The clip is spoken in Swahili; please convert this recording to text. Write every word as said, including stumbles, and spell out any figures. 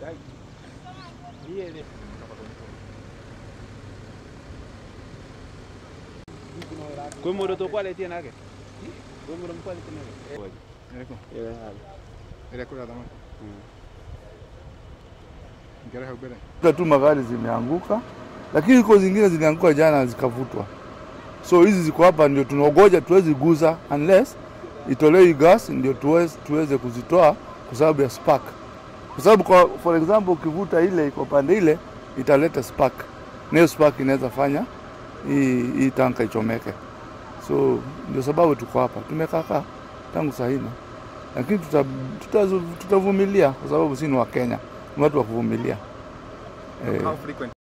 Kwa moro to kwale tena yake. Kwa moro mkwale tena yake. Ereko. Ile hali. Ereko ya dhamani. Ngara hubere. Tu magari zimeanguka, lakini iko zingine zilianguka jana zikavutwa. So hizi ziko hapa ndio tunaogoja tuwezi guza unless itolewe gas ndio tuweze tuweze kuzitoa kwa sababu ya spark. Kwa sababu kwa for example ukivuta ile iko pande ile italeta spark. Na hiyo spark inaweza fanya hii hii tanka ichomeke. So ndio sababu tuko hapa. Tumekaa tangu saa nne. Lakini tutavumilia tuta, tuta kwa sababu sisi ni wa Kenya. Ni watu wa kuvumilia. How frequent